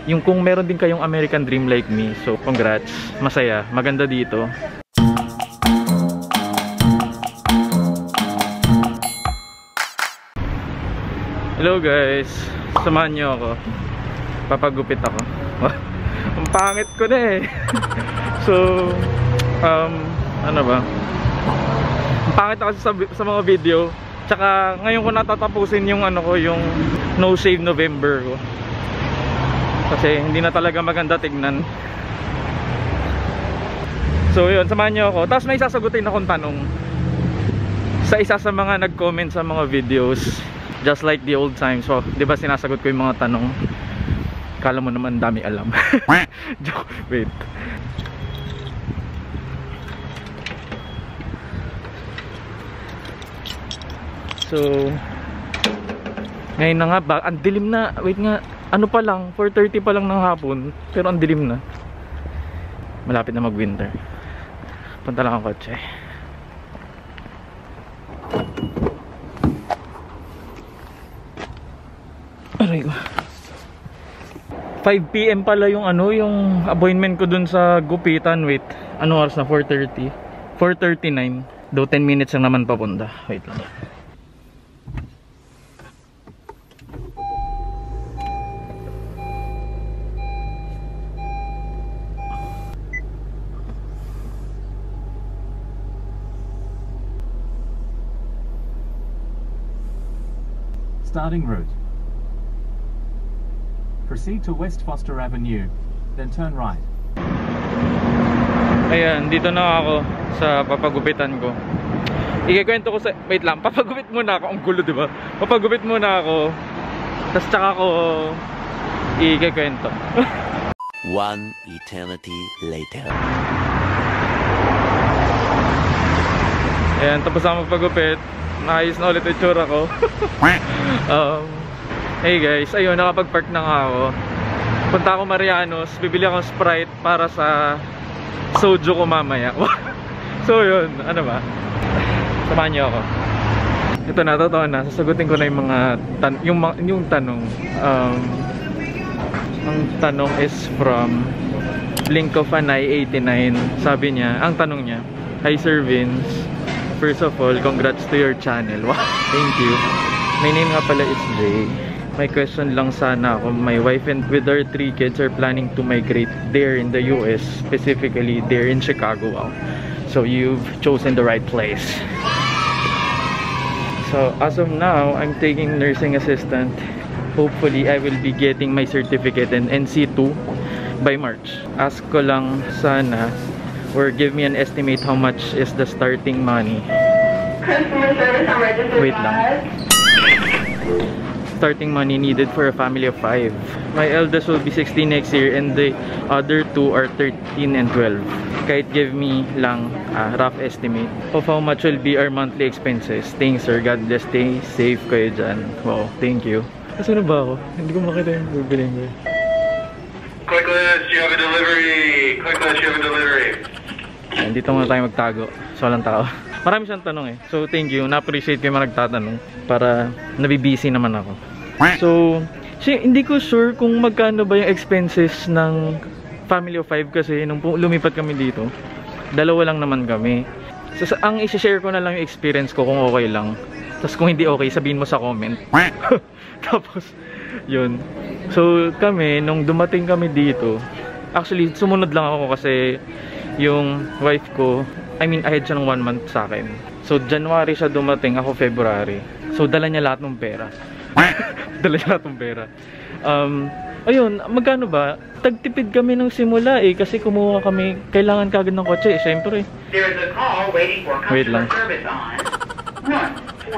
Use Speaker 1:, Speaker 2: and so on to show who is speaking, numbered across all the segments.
Speaker 1: Yung kung meron din kayong American Dream like me, so congrats, masaya, maganda dito. Hello guys, samahan nyo ako, papagupit ako. Ang pangit ko na eh. So ano ba, ang pangit ako sa mga video. Tsaka ngayon ko natatapusin yung ano ko, yung No Shave November ko, kasi hindi na talaga maganda tignan. So yun, samahan nyo ako. Tapos may sasagutin akong tanong sa isa sa mga nag-comment sa mga videos, just like the old times. So, di ba sinasagot ko yung mga tanong? Kala mo naman dami alam. Joke, wait. So, ngayon na nga ba? Ang dilim na. Wait nga, ano pa lang, 4:30 pa lang ng hapon, pero ang dilim na. Malapit na mag-winter. Punta lang ang kotse. Aray ko. 5 PM pala yung ano, yung appointment ko dun sa gupitan. Wait, ano oras na? 4:30. 4:39. Do 10 minutes lang naman papunta. Wait lang.
Speaker 2: Starting route. Proceed to West Foster Avenue, then turn right.
Speaker 1: Ayan, dito na ako sa papagupitan ko. Ikikwento ko sa... Wait lang, papagupit muna ako. Ang gulo, diba? Papagupit muna ako, tapos tsaka ako ikikwento.
Speaker 3: One eternity later.
Speaker 1: Ayan, tapos ako magpagupit. Naayos na ulit yung tsura ko. Hey guys, ayun, nakapag-park na nga ako. Punta ako Marianos, bibili akong Sprite para sa soju ko mamaya. So yun, ano ba, samahan niyo ako. Ito na, totoo na, sasagutin ko na yung mga yung tanong. Ang tanong is from Blink of an Eye 89. Sabi niya, ang tanong niya, "Hi Sir Vince, first of all, congrats to your channel." Wow, thank you. My name nga pala is Jay. My question lang sana ako, my wife and with our 3 kids are planning to migrate there in the US, specifically there in Chicago. Wow. So you've chosen the right place. So as of now, I'm taking nursing assistant. Hopefully, I will be getting my certificate in NC2 by March. Ask ko lang sana, or give me an estimate how much is the starting money.
Speaker 4: Customer service, I'm registered.
Speaker 1: Wait lang. Starting money needed for a family of 5. My eldest will be 16 next year and the other 2 are 13 and 12. Kahit give me lang a rough estimate of how much will be our monthly expenses. Thanks sir, God bless, stay safe kayo dyan. Wow, thank you. Kasi na ba ako? Hindi ko makita yung bibiling ko.
Speaker 5: Quick list, you have a delivery. Quick list, you have a delivery.
Speaker 1: Ayan, dito muna tayo magtago. So walang tao. Marami siyang tanong eh. So thank you. Na-appreciate ko yung mga nagtatanong para nabibisi naman ako. So, hindi ko sure kung magkano ba yung expenses ng family of 5 kasi nung lumipat kami dito, 2 lang naman kami. So, ang i-share ko na lang yung experience ko kung okay lang. Tapos kung hindi okay, sabihin mo sa comment. Tapos, yun. So, kami, nung dumating kami dito, actually, sumunod lang ako kasi yung wife ko, I mean, ahead siya ng 1 month sa akin. So, January siya dumating, ako February. So, dala niya lahat ng pera. Dala niya lahat ng pera. Ayun, magkano ba? Tagtipid kami ng simula eh, kasi kumuha kami, kailangan kagad ng kotse eh, syempre.
Speaker 4: There is a call waiting for
Speaker 1: Wait lang.
Speaker 4: customer service on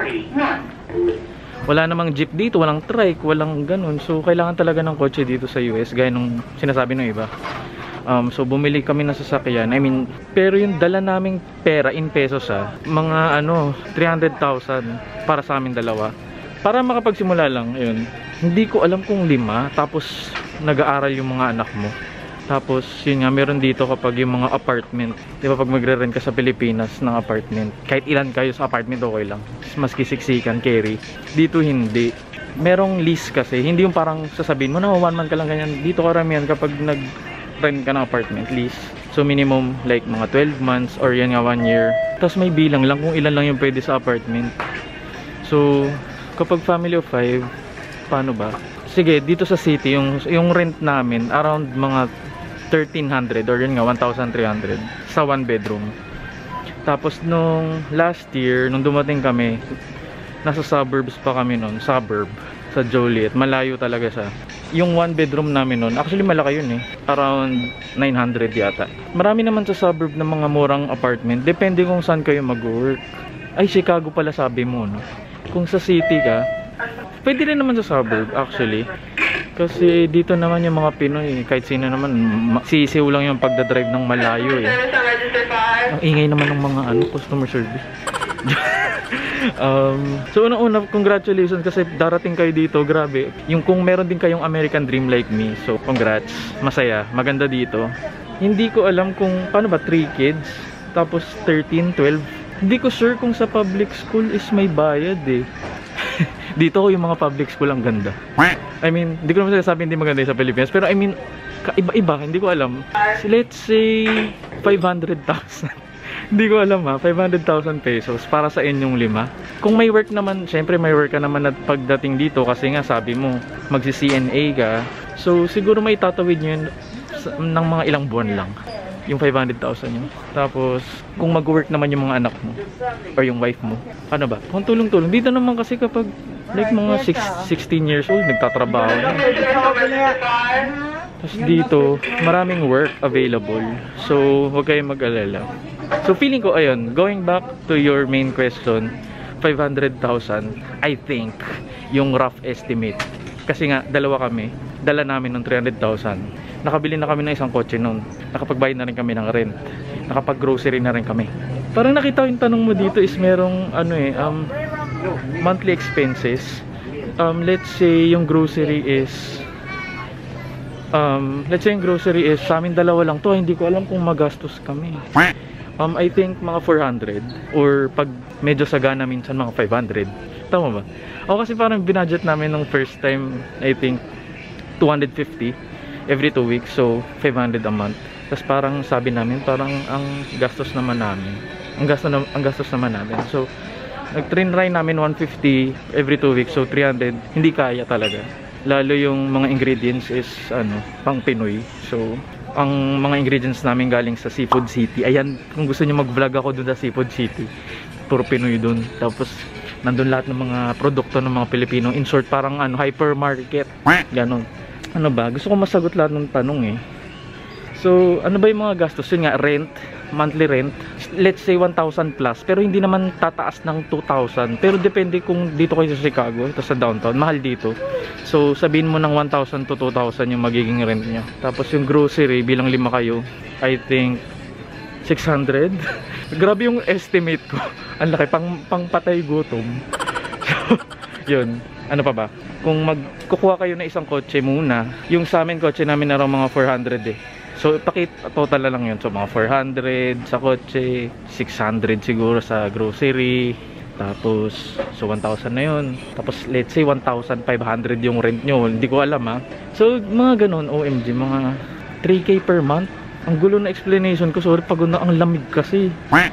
Speaker 4: 141.
Speaker 1: Wala namang jeep dito, walang trike, walang ganun. So, kailangan talaga ng kotse dito sa US, gaya nung sinasabi ng iba. So bumili kami ng sasakyan. I mean, pero yung dala naming pera in pesos mga 300,000 para sa amin dalawa. Para makapagsimula lang, yun. Hindi ko alam kung 5, tapos nag-aaral yung mga anak mo. Tapos yun nga, meron dito kapag yung mga apartment. Di ba pag magre-rent ka sa Pilipinas ng apartment, kahit ilan kayo sa apartment okay lang. Maski siksikan, carry. Dito hindi. merong lease kasi, hindi yung parang sasabihin mo na 1 month ka lang ganyan. Dito karamihan kapag nag-rent ka ng apartment, lease. So minimum like mga 12 months or yan nga 1 year. Tapos may bilang lang kung ilan lang yung pwede sa apartment. So kapag family of 5, paano ba? Sige, dito sa city, yung rent namin around mga 1,300 or yun nga 1,300 sa 1 bedroom. Tapos nung last year, nung dumating kami, nasa suburbs pa kami nun, suburb sa Joliet, malayo talaga siya. Yung 1 bedroom namin nun, actually malaki yun around 900 yata. Marami naman sa suburb ng mga murang apartment, depende kung saan kayo mag-work. Ay, Chicago pala sabi mo, no? Kung sa city ka, pwede rin naman sa suburb actually. Kasi dito naman yung mga Pinoy, kahit sino naman, sisiw lang yung pagdadrive ng malayo eh.
Speaker 4: Service on register 5.
Speaker 1: Ang ingay naman ng mga customer service. So una-una, congratulations kasi darating kayo dito, grabe. Yung kung meron din kayong American dream like me, so congrats, masaya, maganda dito. Hindi ko alam kung paano ba 3 kids, tapos 13, 12. Hindi ko sure kung sa public school is may bayad eh. Dito yung mga public school ang ganda. I mean, hindi ko naman sasabihin hindi maganda sa Pilipinas, pero I mean, iba-iba, hindi ko alam. Let's say 500,000. Hindi ko alam 500,000 pesos para sa inyong 5. Kung may work naman, syempre may work ka naman at pagdating dito kasi nga sabi mo, magsi-CNA ka. So siguro may tatawid nyo yun ng mga ilang buwan lang. Yung 500,000 yun. Tapos, kung mag-work naman yung mga anak mo or yung wife mo, ano ba? Kung tulong-tulong. Dito naman kasi kapag like mga 16 years old, nagtatrabaho na. Tapos dito, maraming work available. So, huwag kayong mag-alala. So, feeling ko, ayun, going back to your main question, 500,000, I think, yung rough estimate. Kasi nga, dalawa kami. Dala namin ng 300,000. Nakabili na kami ng isang kotse noon. Nakapagbayad na rin kami ng rent. Nakapag-grocery na rin kami. Parang nakita ko yung tanong mo dito is merong monthly expenses. Let's say yung grocery is sa amin dalawa lang to. Hindi ko alam kung magastos kami. I think mga 400 or pag medyo sagana minsan mga 500. Tama ba? O kasi parang binudget namin nung first time, I think 250 every 2 weeks, so 500 a month. Tapos parang sabi namin, parang ang gastos naman namin. Ang gastos naman namin. So nag-try namin 150 every 2 weeks, so 300. Hindi kaya talaga. Lalo yung mga ingredients is pang Pinoy. So ang mga ingredients namin galing sa Seafood City. Ayan, kung gusto niyo mag-vlog ako doon sa Seafood City, puro Pinoy doon. Tapos nandun lahat ng mga produkto ng mga Pilipino. In short, parang hypermarket. Ganon. Ano ba? Gusto ko masagot lahat ng tanong eh. So, ano ba yung mga gastos? Yun nga, rent, monthly rent. Let's say 1,000 plus. Pero hindi naman tataas ng 2,000. Pero depende kung dito kayo sa Chicago, ito sa downtown, mahal dito. So, sabihin mo ng 1,000 to 2,000 yung magiging rent nyo. Tapos yung grocery, bilang 5 kayo, I think 600. Grabe yung estimate ko. Ang laki, pang patay gutom. So, yun. Ano pa ba? Kung magkukuha kayo na isang kotse muna, yung sa amin kotse namin na mga 400 eh. So total na lang yun. So mga 400 sa kotse, 600 siguro sa grocery, tapos so 1,000 na yun. Tapos let's say 1,500 yung rent nyo. Hindi ko alam So mga ganun, OMG, mga 3K per month. Ang gulo na explanation ko. Sorry, pagod na, ang lamig kasi.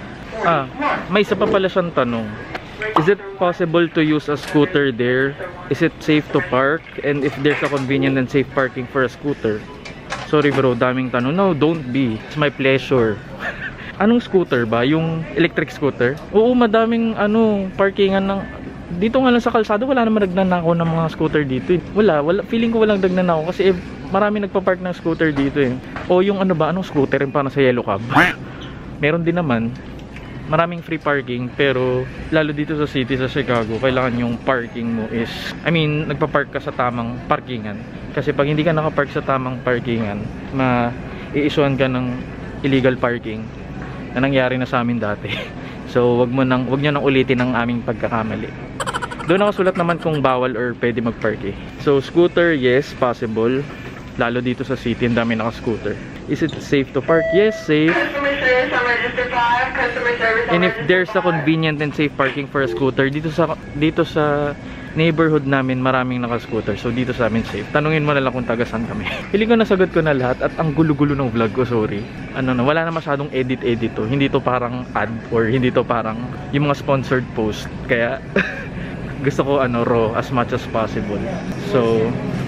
Speaker 1: May isa pa pala siyang tanong. Is it possible to use a scooter there? Is it safe to park? And if there's a convenient and safe parking for a scooter? Sorry bro, daming tanong. No, don't be. It's my pleasure. Anong scooter ba? Yung electric scooter? Oo, madaming parkingan ng... Dito nga lang sa kalsada, wala naman nagnanakaw ng mga scooter dito eh. Wala. Feeling ko walang nagnanakaw kasi marami nagpa-park ng scooter dito eh. O yung anong scooter yung parang sa Yellow Cab. Meron din naman. Maraming free parking, pero lalo dito sa city, sa Chicago, kailangan yung parking mo is, nagpa-park ka sa tamang parkingan. Kasi pag hindi ka nakapark sa tamang parkingan, i-issuean ka ng illegal parking na nangyari na sa amin dati. So wag nyo nang ulitin ang aming pagkakamali. Doon nakasulat naman kung bawal or pwede mag-park eh. So scooter, yes, possible. Lalo dito sa city, ang dami naka-scooter. Is it safe to park? Yes, safe.
Speaker 4: Customer service on register 5. Customer service on
Speaker 1: And if
Speaker 4: register
Speaker 1: there's a
Speaker 4: 5.
Speaker 1: convenient and safe parking for a scooter, dito sa neighborhood namin maraming naka-scooter. So dito sa amin safe. Tanungin mo na lang kung taga saan kami. Feeling ko nasagot ko na lahat at ang gulo-gulo ng vlog ko, sorry. Wala na masyadong edit to. Hindi to parang ad or hindi to parang yung mga sponsored post. Kaya gusto ko raw as much as possible. So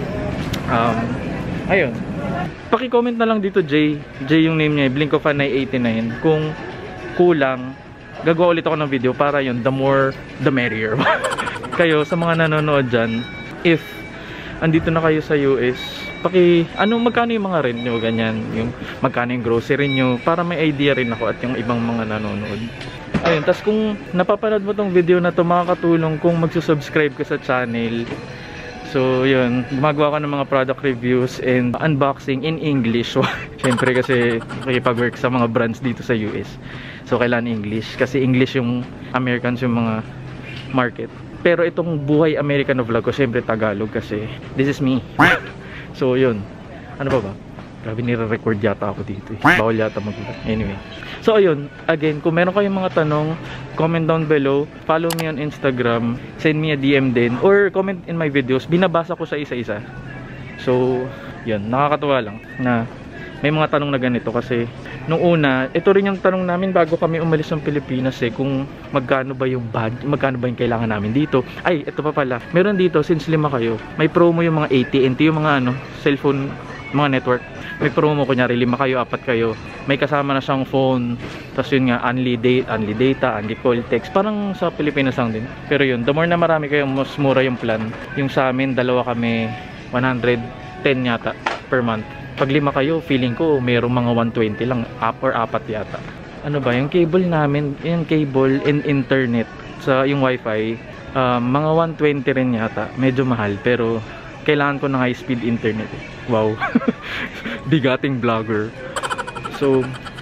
Speaker 1: ayun. Paki-comment na lang dito Jay yung name niya, Blink-O-Fan989. Kung kulang, gagawa ulit ako ng video para yun, the more the merrier. Kayo sa mga nanonood dyan, if andito na kayo sa US, magkano yung mga rent nyo, ganyan, yung magkano yung grocery nyo, para may idea rin ako at yung ibang mga nanonood. Ayun, tas kung napapanood mo tong video na to, makakatulong kung magsusubscribe ka sa channel. So yun, gumagawa ko ng mga product reviews and unboxing in English. Siyempre kasi nakipag-work sa mga brands dito sa US, so kailangan English, kasi English yung Americans yung mga market. Pero itong buhay American vlog ko, syempre Tagalog kasi this is me. So yun, ano ba? Grabe, nire-record yata ako dito eh. Bawal yata mag-vlog. Anyway, so ayun, again, kung meron kayong mga tanong, comment down below, follow me on Instagram, send me a DM din, or comment in my videos. Binabasa ko sa isa-isa. So yun, nakakatuwa lang na may mga tanong na ganito kasi nung una, ito rin yung tanong namin bago kami umalis ng Pilipinas eh, kung magkano ba yung kailangan namin dito. Ay, ito pa pala, meron dito, since 5 kayo, may promo yung mga AT&T, yung mga cellphone, mga network. May promo, kunyari 5 kayo, 4 kayo, may kasama na siyang phone, tapos yun nga, unli data, unli call, text, parang sa Pilipinas lang din. Pero yun, the more na marami kayo, mas mura yung plan. Yung sa amin, 2 kami, 110 yata per month. Pag 5 kayo, feeling ko mayroong mga 120 lang, or 4 yata. Ano ba, yung cable namin, yung cable and internet sa yung wifi, mga 120 rin yata. Medyo mahal, pero kailangan ko ng high speed internet eh. Wow. Bigating vlogger. So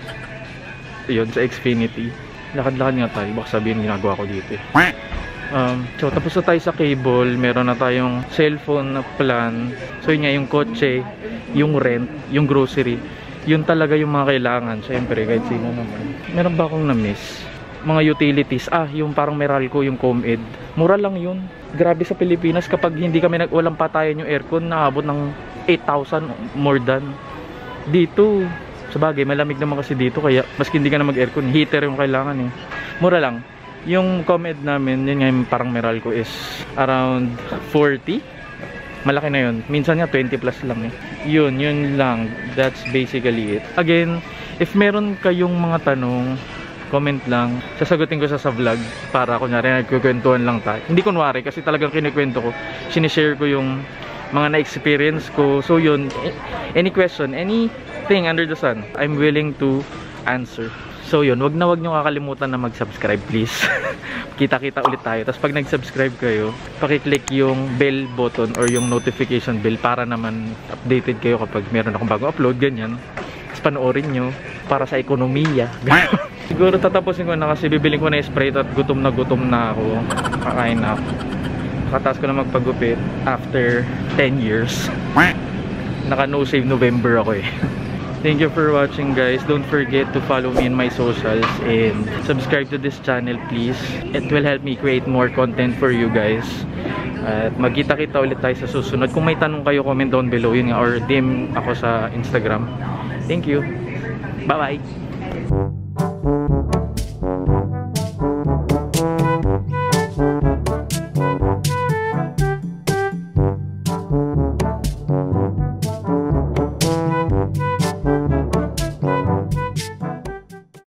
Speaker 1: yun, sa Xfinity, lakad-lakad nga tayo, baka sabihin ginagawa ko dito eh. So tapos na tayo sa cable, meron na tayong cellphone na plan. So yun nga, yung kotse, yung rent, yung grocery, yun talaga yung mga kailangan. Siyempre, kahit sino naman. Meron ba akong na-miss? Mga utilities, yung parang Meralco, yung ComEd, mura lang yun. Grabe sa Pilipinas, kapag hindi kami walang patayan yung aircon, naabot ng 8,000 more than. Dito, sabagay, malamig naman kasi dito, kaya maski hindi ka na mag-aircon, heater yung kailangan eh. Mura lang. Yung ComEd namin, yun nga yung parang Meralco is around 40. Malaki na yun. Minsan nga 20 plus lang eh. Yun lang. That's basically it. Again, if meron kayong mga tanong, comment lang. Sasagutin ko sa vlog para kunyari nagkukwentuhan lang tayo. Hindi kunwari kasi talagang kinikwento ko. Sinishare ko yung mga na-experience ko. So yun, any question, anything under the sun, I'm willing to answer. So yun, wag nyo kakalimutan na mag-subscribe please. Kita-kita ulit tayo. Tapos pag nag-subscribe kayo, pakiclick yung bell button or yung notification bell para naman updated kayo kapag meron akong bagong upload, ganyan. Tapos panoorin nyo para sa ekonomiya. Siguro tatapusin ko na kasi bibiling ko na Sprite at gutom na ako. Kakain na ako. Kataas ko na magpagupit after 10 years. Naka no save November ako eh. Thank you for watching guys. Don't forget to follow me in my socials and subscribe to this channel please. It will help me create more content for you guys. At magkita-kita ulit tayo sa susunod. Kung may tanong kayo, comment down below yun nga, or DM ako sa Instagram. Thank you. Bye bye.